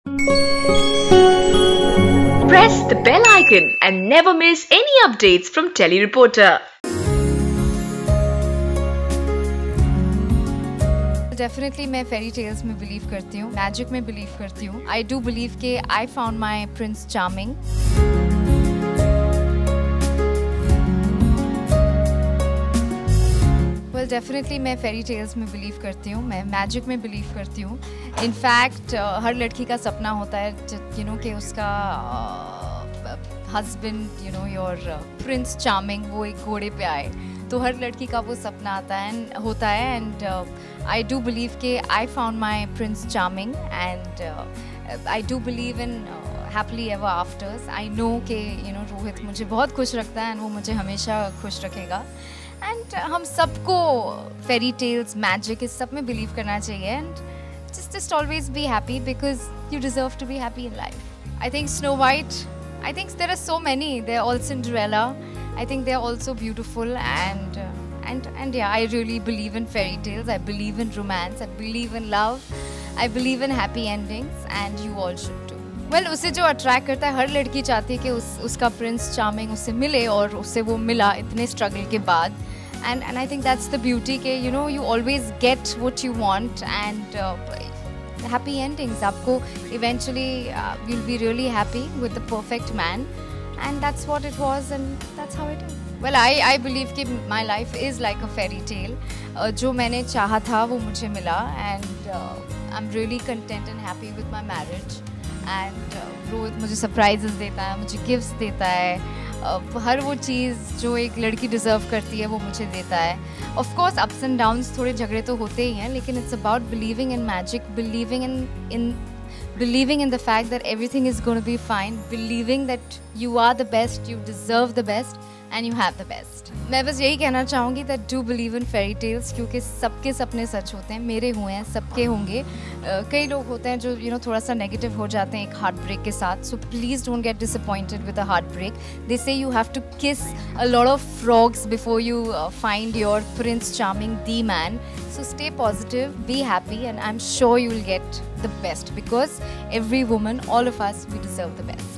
Press the bell icon and never miss any updates from Telereporter. Definitely मैं fairy tales में believe करती हूँ, magic में believe करती हूँ. आई डू बिलीव कि I found my prince charming. Well definitely मैं फेरी टेल्स में बिलीव करती हूँ, मैं मैजिक में बिलीव करती हूँ. इनफैक्ट हर लड़की का सपना होता है कि उसका हस्बैंड योर प्रिंस चार्मिंग वो एक घोड़े पे आए. तो हर लड़की का वो सपना होता है एंड आई डू बिलीव कि I found my prince charming and I do believe in happily ever afters. I know कि रोहित मुझे बहुत खुश रखता है एंड वो मुझे हमेशा खुश रखेगा. एंड हम सबको फेरी टेल्स मैजिक इस सब में बिलीव करना चाहिए and just always be happy because you deserve to be happy in life. I think Snow White, I think there are so many. They're all Cinderella. I think they're also beautiful and yeah, I really believe in fairy tales. I believe in romance. I believe in love. I believe in happy endings and you all should too. Well, उसे जो attract करता है, हर लड़की चाहती है कि उसका Prince charming उससे मिले और उससे वो मिला इतने स्ट्रगल के बाद. And I think that's the beauty कि you always get what you want and happy endings. आपको eventually you'll be really happy with the perfect man and that's what it was and that's how it is. Well, I believe कि my life is like a fairy tale. जो मैंने चाहा था वो मुझे मिला and I'm really content and happy with my marriage and Rohit मुझे surprises देता है, मुझे gifts देता है. हर वो चीज़ जो एक लड़की डिज़र्व करती है वो मुझे देता है. Of course ups and downs थोड़े झगड़े तो होते ही हैं लेकिन it's about believing in magic, believing in the fact that everything is going to be fine, believing that you are the best, you deserve the best and you have the best. मैं बस यही कहना चाहूँगी that do believe in fairy tales क्योंकि सबके सपने सच होते हैं. मेरे हुए हैं, सबके होंगे. कई लोग होते हैं जो थोड़ा सा नेगेटिव हो जाते हैं एक हार्ट ब्रेक के साथ. So please don't get disappointed with a heartbreak. They say you have to kiss a lot of frogs before you find your prince charming, the man. So stay positive, be happy and I'm sure you'll get the best because every woman, all of us, we deserve the best.